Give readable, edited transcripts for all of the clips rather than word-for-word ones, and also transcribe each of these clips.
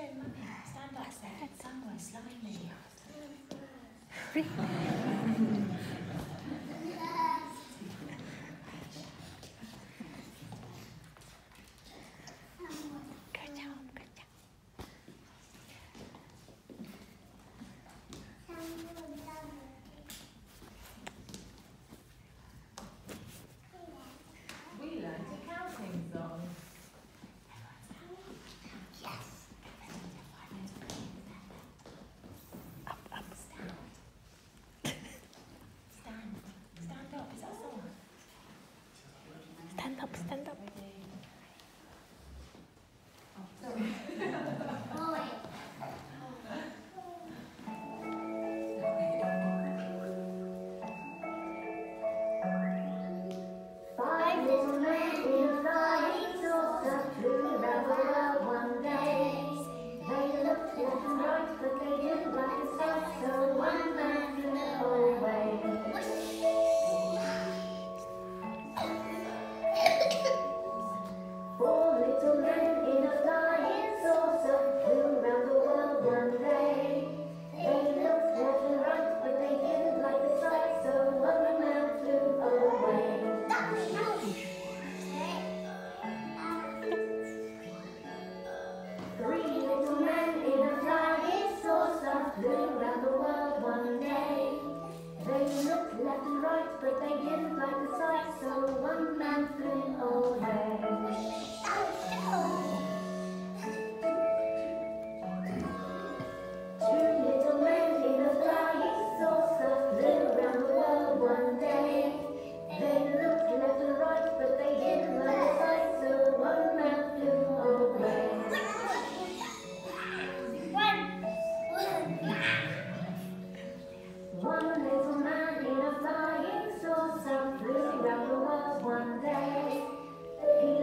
Mummy. Stand up, somewhere slightly. Stand up. Five little men in a flying saucer flew around the world one day. They looked left and right, but they didn't like the sight, so one man flew away. Four little men in a flying saucer flew around the world one day. They looked left and right, but they didn't like the sight, so one man flew away. Three little men in a flying saucer flew around the world one day. They looked left and right, but they didn't like the sight, so one man flew away. Two little men in a flying saucer flew around the world one day. They looked left and right, but they didn't like the sight, so one man flew away. One little man in a flying saucer flew around the world one day. He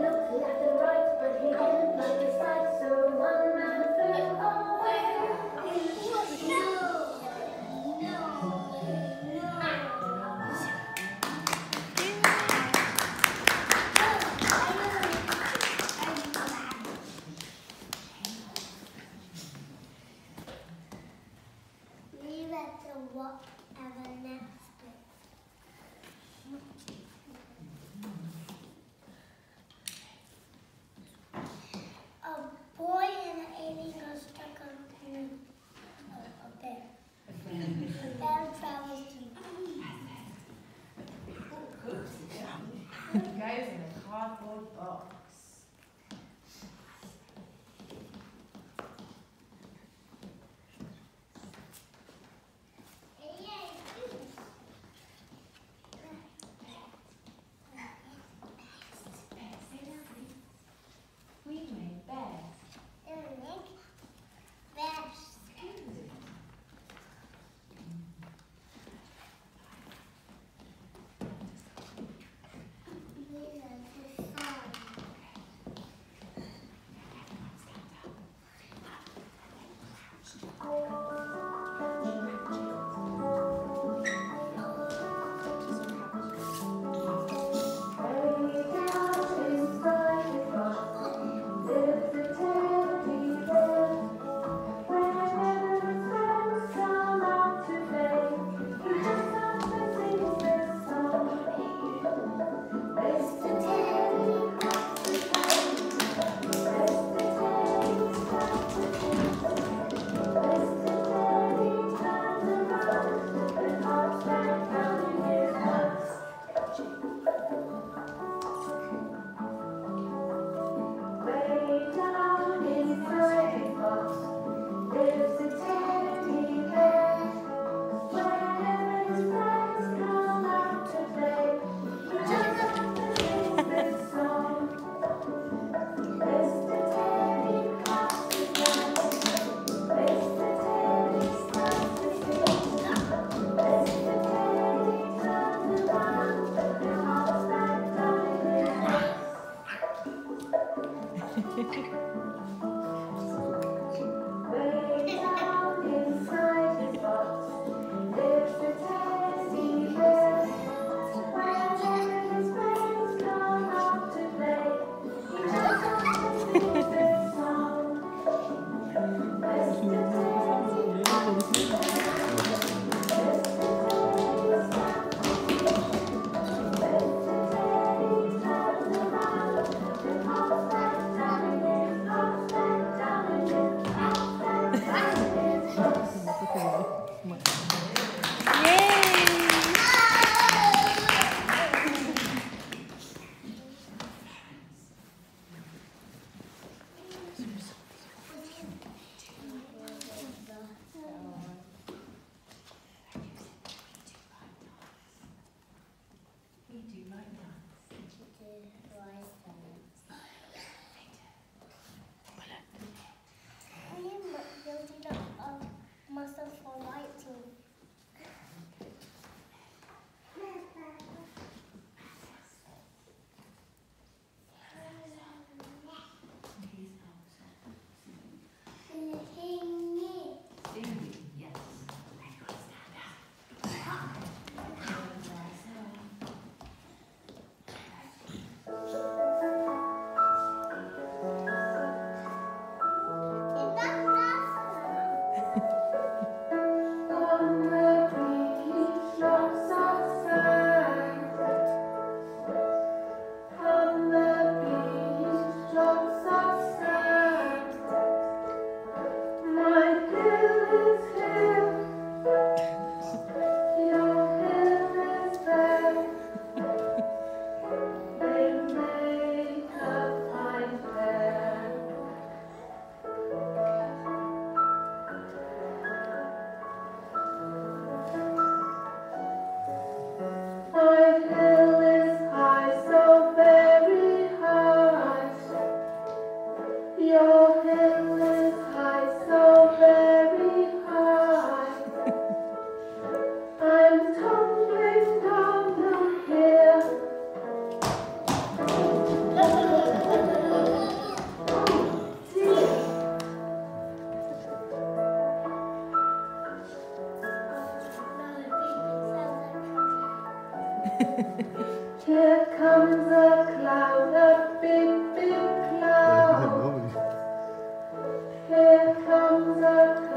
Here comes a cloud, a big, big cloud. Here comes a cloud.